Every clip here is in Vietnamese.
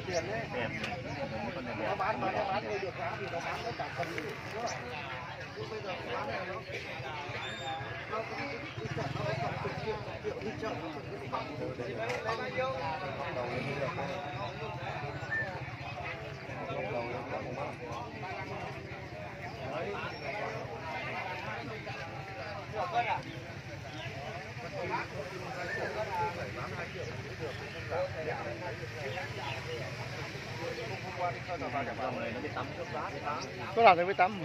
tiền đấy. Nó bán mà nó bán đi được giá thì nó bán nó cả phần nữa. Bây giờ bán này nó cái chợ nó còn chục triệu đi chợ nó còn cái bao nhiêu? Có làm được với tắm.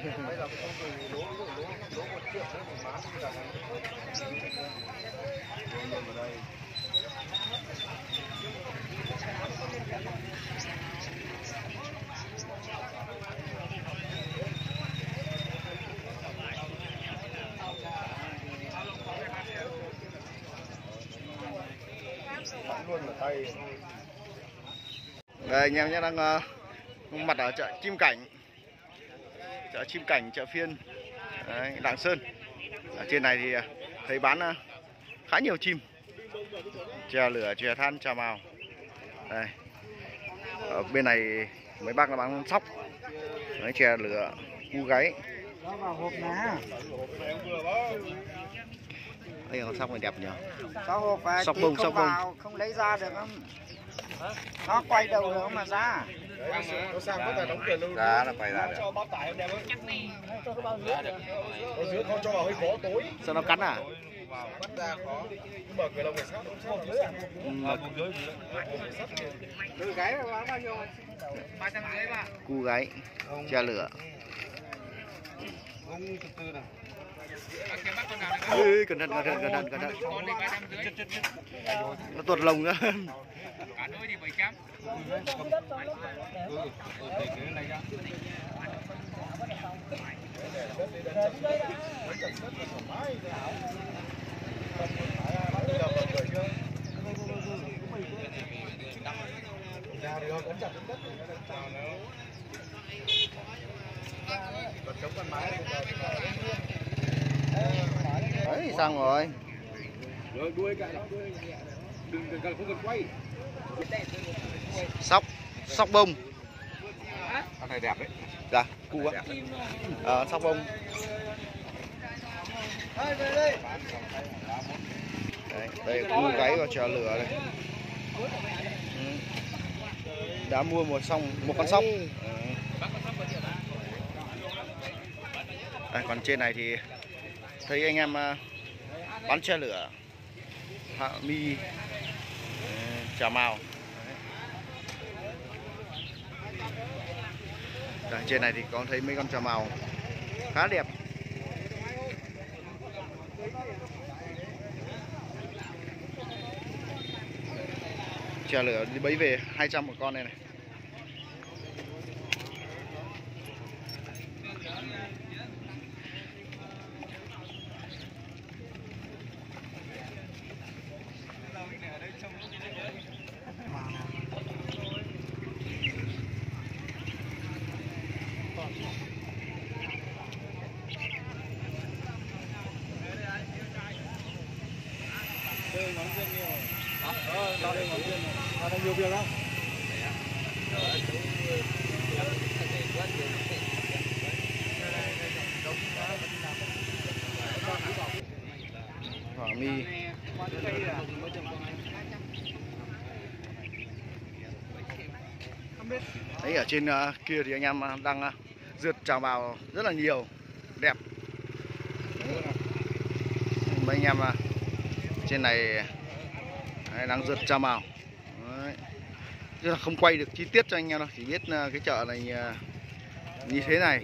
Đây anh em nhé, đang mặt ở chợ Chim Cảnh, chợ phiên đấy, Lạng Sơn. Ở trên này thì thấy bán khá nhiều chim, chè lửa, chè than, chà mào. Đây, ở bên này mấy bác là bán sóc, đấy, chè lửa, cu gáy. Đây con sóc này đẹp nhỉ? Sóc bông, sóc bông. Không lấy ra được không? Nó quay đầu nữa mà ra. Nó sang có phải đóng tiền luôn. Giá là quay ra được. Cho bao tải em đem ấy. Ở dưới không cho vào hơi khó tối. Sao nó cắn à? Bắt ra khó. Nhưng mà cửa đồng cảnh sát không sao dưới à? Từ gáy mà bán bao nhiêu? 350 bà. Cu gáy, chè lửa. Ông từ từ nào. Ui, cẩn thận. Nó tuột lồng ra. Cả đôi thì 700. Đấy, xong rồi. Rồi đuôi cả đó, đừng không cần quay. Sóc bông. Con này đẹp đấy. Dạ, cu á. Sóc bông. Đấy, đây cu gáy và chè lửa đây. Đã mua một con sóc. Đây, còn trên này thì thấy anh em bán chè lửa, hạ mi, chà mào. Đây, trên này thì có thấy mấy con chà mào khá đẹp. Chè lửa đi bấy về 200 một con đây này. Nhiều việc không? Hỏa mi. Đấy, ở trên kia thì anh em đang rượt trào vào rất là nhiều, đẹp. Mấy anh em trên này đang rượt trào mào. Chứ là không quay được chi tiết cho anh em đâu, chỉ biết cái chợ này như thế này.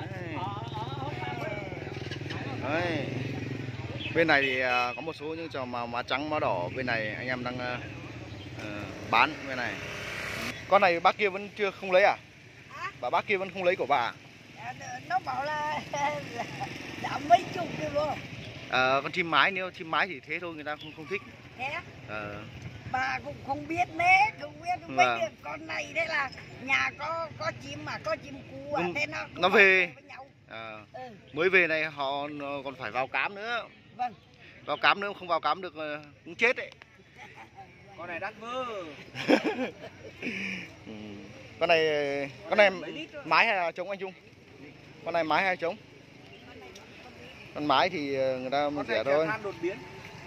Đấy. Bên này thì có một số những trò má trắng, má đỏ. Bên này anh em đang bán bên này. Con này bác kia vẫn không lấy à? Bác kia vẫn không lấy của bà à? Nó bảo là đã mấy chục rồi. Con chim mái, nếu chim mái thì thế thôi, người ta không thích. Thế à? Bà cũng không biết nế, không biết mấy được con này đấy là nhà có chim mà có chim cú à, thế nó về với nhau. Mới về này họ còn phải vào cám nữa. Vâng. Vào cám nữa, không vào cám được cũng chết đấy. Con này đắt vơ. Ừ. Con này mái hay là trống anh Trung? Con này mái hay trống? Con mái thì người ta mua rẻ thôi. Than đột biến.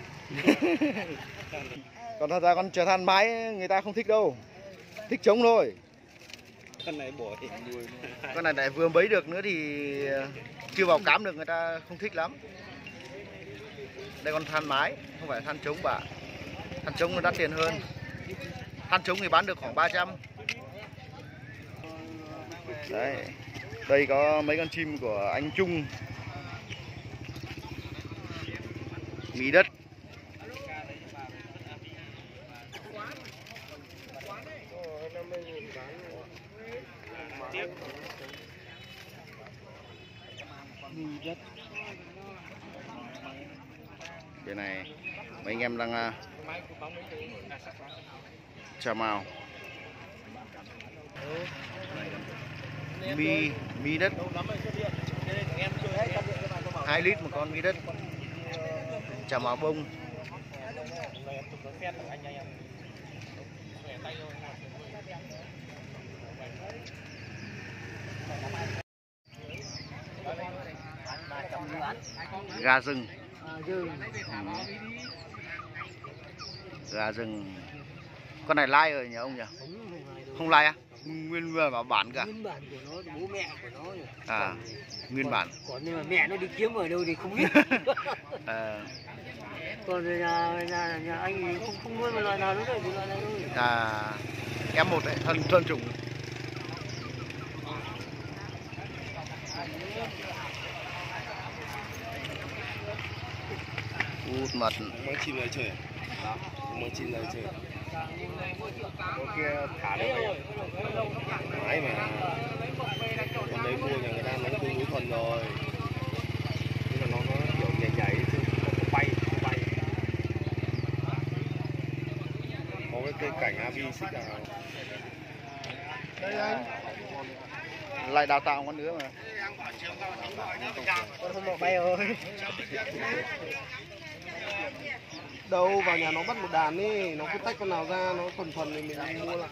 Còn thật ra con chở than mái người ta không thích đâu, thích trống thôi. Con này bỏ hình đuôi. Con này lại vừa bấy được nữa thì chưa vào cám được, người ta không thích lắm. Đây con than mái, không phải than trống bà. Than trống nó đắt tiền hơn. Than trống thì bán được khoảng 300. Đấy. Đây có mấy con chim của anh Trung. Mí đất. Cái này mấy anh em đang chào mào mi đất 2 lít một con mi đất, chào mào bông. Gà rừng. Gà rừng. Con này lai rồi nhỉ ông nhỉ? Không lai à? Nguyên bản cả. Nguyên bản của nó, bố mẹ của nó. À, nguyên bản. Còn nhưng mà mẹ nó đi kiếm ở đâu thì không biết. Còn nhà anh thì không nuôi một loài nào nữa rồi, loài này thôi. À, em một đấy, thân chủng. Mật. Mới chim lại chơi. Đó, mới chim lại chơi. Có kia thả đấy mãi mà. Còn đấy mua nhà người ta nó tương đối thuần rồi. Nhưng mà nó kiểu nhảy chứ không bay. Có cái cây cảnh Abi xích nào. Đây anh. Lại đào tạo con nữa mà. Con không bay rồi. Đâu vào nhà nó bắt một đàn đi, nó cứ tách con nào ra nó thuần thì mình mua lại.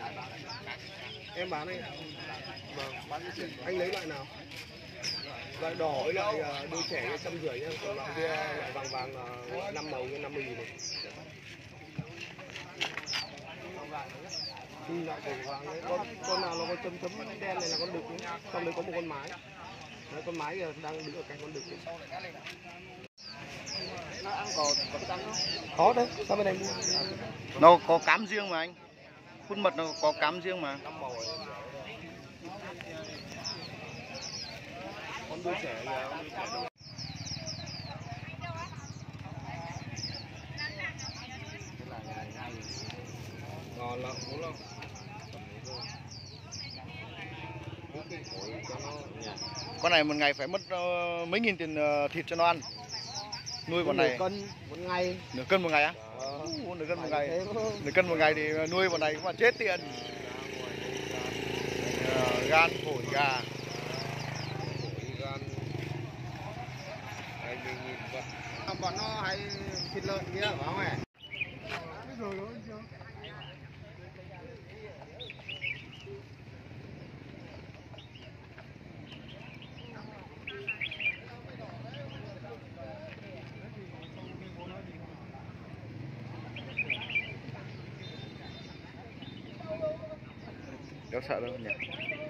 Em bán đây. Vâng, bán cái gì? Anh lấy loại nào? Loại đỏ với loại đôi trẻ 150 nhá, còn loại kia loại vàng 5 màu 50.000 này. Loại cổ vàng đấy, con nào nó có chấm đen này là con đực nhé. Trong đấy có một con mái. Đấy, con mái giờ đang đứng ở cạnh con đực ấy. Nó ăn có thức ăn không? Có đấy, sao bên này mua? Nó có cám riêng mà anh. Phun mật nó có cám riêng mà. Con đứa trẻ nhà ngon lắm, đúng không? Con này một ngày phải mất mấy nghìn tiền thịt cho nó ăn. Nuôi con này cân một ngày. Nửa cân một ngày á? Nửa cân một ngày. Nửa cân một ngày thì nuôi con này cũng mà chết tiền. Gan, phổi, gà. Bọn nó hay thịt lợn kia phải không ạ? Đéo sợ đâu nhỉ.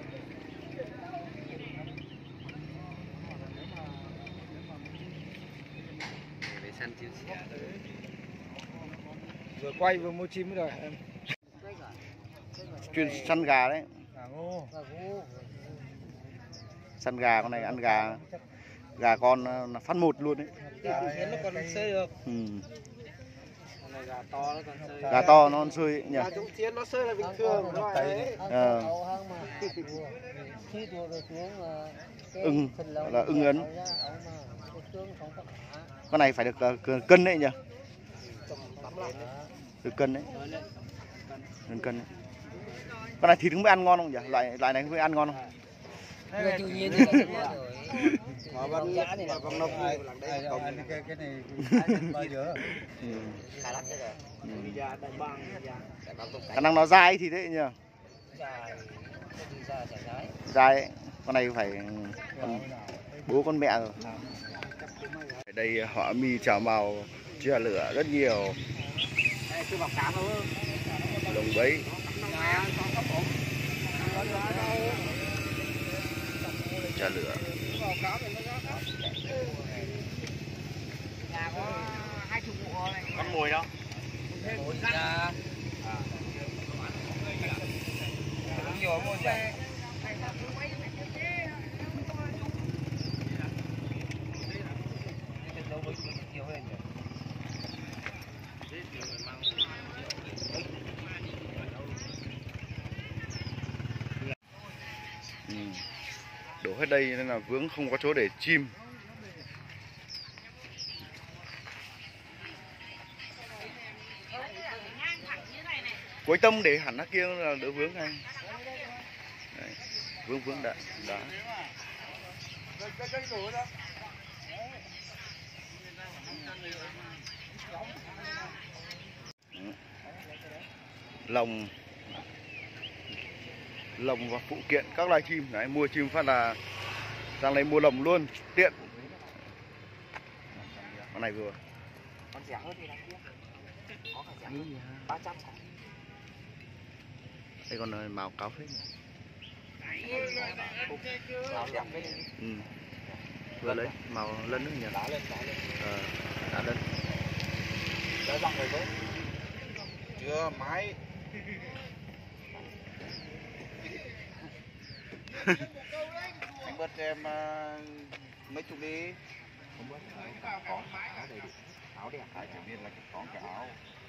Để săn chim sẻ. Vừa quay vừa mua chim rồi em. Chuyên săn gà đấy. Gà ngô. Săn gà, con này ăn gà con là phát một luôn đấy. Nó còn sơi được. Ừ. Con này gà to nó còn sơi. Gà to nó còn sơi nhỉ. Gà trống chiến nó sơi là bình thường. Ưng là ưng ấn. Con này phải được cân đấy nhỉ. Được cân đấy. Được cân đấy. Con này thịt không biết ăn ngon không nhỉ? Loại này không biết ăn ngon không? Người tự nhiên thì là rồi. Mà vẫn giá này là con nông này đây còn Cái này bao giờ? khai lắc cái rồi. Bây giờ đại bang Khả năng nó dai thì thế nhỉ? Dai, con này phải bố con mẹ rồi. Ở đây họ mi chảo màu chia lửa rất nhiều. Lồng bẫy. Chia lửa. Nhà có 20 bộ này. Con mồi đâu? Đổ hết đây nên là vướng không có chỗ để chim. Cuối tâm để hẳn nó kia là đỡ vướng ngay. Đấy, vướng đã. Lồng và phụ kiện các loài chim. Đấy, mua chim phát là sang đây mua lồng luôn, tiện. Con này vừa. con rẻ hơn thì đằng kia. Có cả rẻ hơn 300 con. Đây còn màu cáo phết. Màu đẹp đấy. Vừa lấy màu lân nữa nhỉ? Đá lên. Đá lân. Đá răng rồi đấy. Chưa máy. Anh bớt cho em mấy chục đi. Không bớt. Có áo đầy đủ. Áo đẹp. Chỉ biết là có cả áo.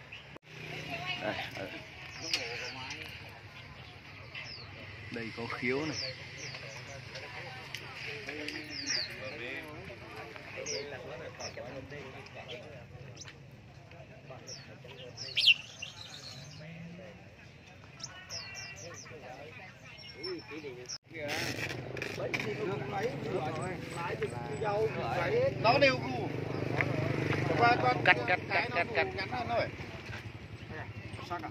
Đây có khiếu này. Nó đều củ. Cắt. Thôi. Sắc à?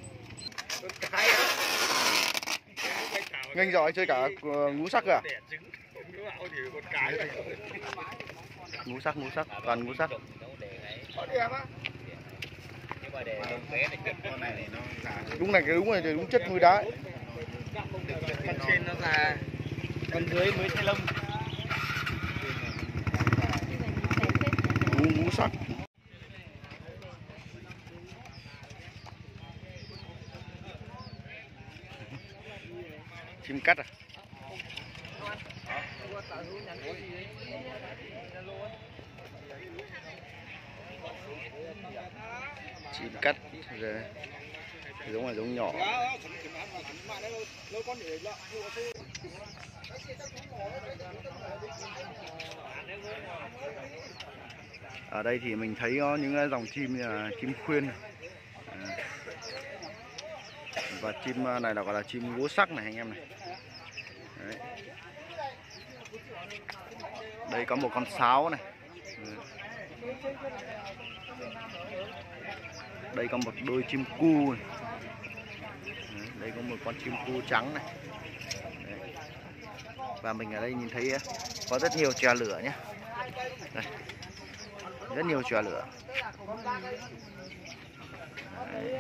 Nhanh giỏi chơi cả ngũ sắc à? Ngũ sắc, toàn ngũ sắc. Đúng này đúng chất nuôi đá. Con trên nó già, con dưới mới thay lông. Ngũ sắc. Chim cắt à? Chim cắt rồi. Giống nhỏ. Ở đây thì mình thấy có những dòng chim như là chim khuyên và chim này là gọi là chim gỗ sắc này anh em này. Đấy. Đây có một con sáo này. Đây có một đôi chim cu này. Đây có một con chim cu trắng này. Đấy. Và mình ở đây nhìn thấy có rất nhiều chòe lửa nhé. Đây. Rất nhiều chòe lửa. Đấy.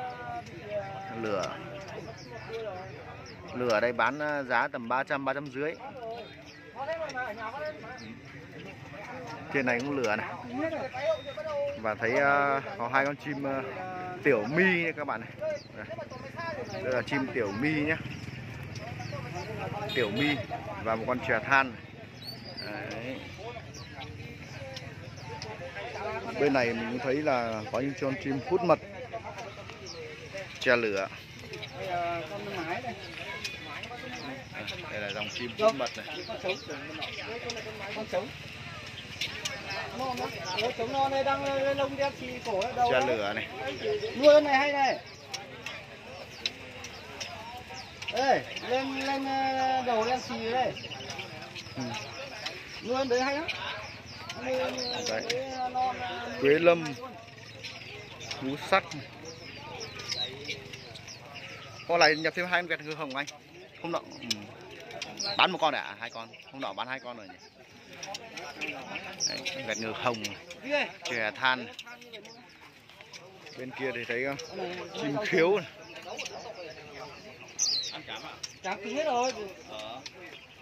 Lửa ở đây bán giá tầm 300, 350. Trên này cũng lửa này. Và thấy có hai con chim tiểu mi các bạn này. Đây là chim tiểu mi nhé. Tiểu mi và một con chòe than. Đấy. Bên này mình cũng thấy là có những con chim hút mật, chè lửa. Đây là dòng chim hút mật này. Trống non này đang lông đen xì cổ ở đầu. Chè lửa này. Nuôi con này hay này. Ê, lên đầu lên xì đây. Nuôi đấy hay lắm. Đấy. Quế lâm, cú sắt. Con này nhập thêm 2 con vẹt ngư hồng anh. Hôm nọ bán một con à? 2 con. Hôm nọ bán 2 con rồi nhỉ. Đấy, vẹt ngư hồng, chè than. Bên kia thì thấy chim khiếu này. Chả hết rồi.